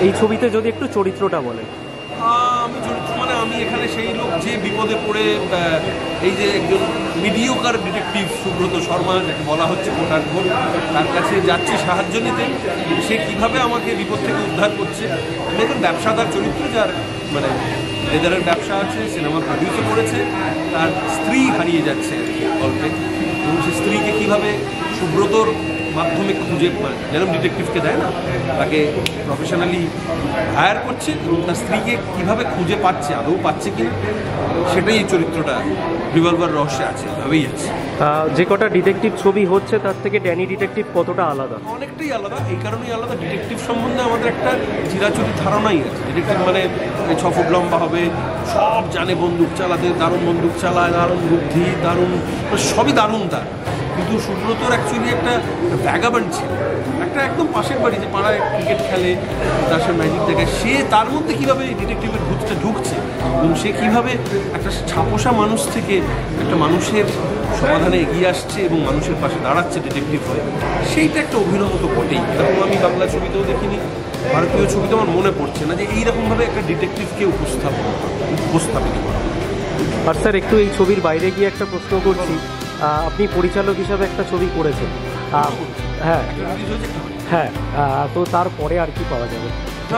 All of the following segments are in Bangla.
এই ছবিতে যদি একটু চরিত্রটা বলেন। আমি চরিত্র মানে আমি এখানে সেই লোক যে বিপদে পড়ে এই যে একজন মিডিওকার ডিটেকটিভ সুব্রত শর্মা যাকে বলা হচ্ছে কোটার ভোট, তার কাছে যাচ্ছি সাহায্য নিতে। সে কীভাবে আমাকে বিপদ থেকে উদ্ধার করছে। আমি একজন ব্যবসাদার চরিত্র, যার মানে লেদারের ব্যবসা আছে, সিনেমা প্রডিউসও করেছে, তার স্ত্রী হারিয়ে যাচ্ছে গল্পে, এবং সেই স্ত্রীকে কীভাবে সুব্রতর মাধ্যমে খুঁজে, যেরকম ডিটেকটিভকে দেয় না, তাকে প্রফেশনালি হায়ার করছে এবং তার স্ত্রীকে কীভাবে খুঁজে পাচ্ছে, আদৌ পাচ্ছে কি না, সেটাই এই চরিত্রটা রিভলভার রহস্যে আছে, এভাবেই আছে। যে কটা ডিটেকটিভ ছবি হচ্ছে তার থেকে ড্যানি ডিটেকটিভ কতটা আলাদা? অনেকটাই আলাদা। এই কারণেই আলাদা, ডিটেকটিভ সম্বন্ধে আমাদের একটা চিরাচরি ধারণাই আছে। ডিটেকটিভ মানে 6 ফুট লম্বা হবে, সব জানে বন্দুক চালাতে, দারুণ বন্দুক চালায়, দারুণ বুদ্ধি, দারুণ সবই দারুণ তার। কিন্তু সুব্রতর অ্যাকচুয়ালি একটা ভ্যাগাবান্ড ছিল, একটা একদম পাশের বাড়ি, যে পাড়ায় ক্রিকেট খেলে, তার সে ম্যাজিক দেখায়, সে তার মধ্যে কীভাবে ডিটেকটিভের ভূতটা ঢুকছে এবং সে কীভাবে একটা ছাপোষা মানুষ থেকে একটা মানুষের সমাধানে এগিয়ে আসছে এবং মানুষের পাশে দাঁড়াচ্ছে ডিটেকটিভ হয়ে, সেইটা একটা অভিনব তো বটেই। এরকম আমি বাংলা ছবিতেও দেখিনি, ভারতীয় ছবিতে আমার মনে পড়ছে না যে এইরকমভাবে একটা ডিটেকটিভকে উপস্থাপিত করা। আর স্যার একটু এই ছবির বাইরে গিয়ে একটা প্রশ্ন করছি, আপনি পরিচালক হিসাবে একটা ছবি করেছেন, হ্যাঁ হ্যাঁ, তো তারপরে আর কি পাওয়া যাবে?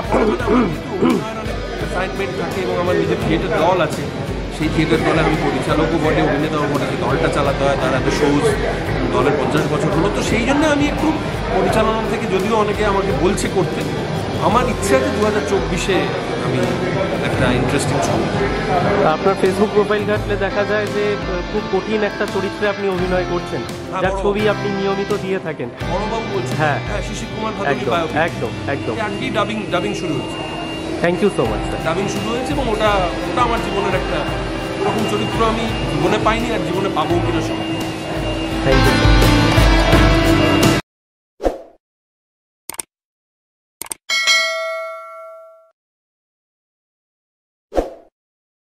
অ্যাসাইনমেন্ট থাকে এবং আমার নিজের থিয়েটার দল আছে, সেই থিয়েটার দলে আমি পরিচালকও বটে, অভিনেতাও বটে, দলটা চালাতে হয়, তার এত শোজ, দলের 50 বছর হলো, তো সেই জন্য আমি একটু পরিচালনা থেকে, যদিও অনেকে আমাকে বলছে করতে, আমার ইচ্ছে আছে 2024-এ আমি একটা ইন্টারেস্টিং ছবি। আপনার ফেসবুক প্রোফাইল ঘাটলে দেখা যায় যে খুব কঠিন একটা চরিত্রে আপনি অভিনয় করছেন, যার ছবি আপনি নিয়মিত দিয়ে থাকেন। বড়বাবু বলছেন, হ্যাঁ, শিশির কুমার একদম একদম আজকেই ডাবিং শুরু হয়েছে। Thank you so much sir. Dubbing শুরু হয়েছে এবং ওটা আমার জীবনের একটা ওরকম চরিত্র আমি জীবনে পাইনি, আর জীবনে পাবো কিনা সব। Thank you.